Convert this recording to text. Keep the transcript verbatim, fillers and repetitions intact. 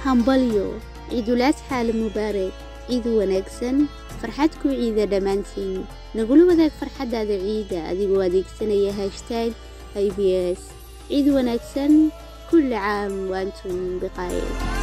hambalyo ciidul adxaa mubaarak ciid wanaagsan farxadku ciida dhamaantiin nagula wadaag farxadaada ciida adigoo adeegsanaya hashtag I B S ciid wanaagsan kulli caam wa antum biqayr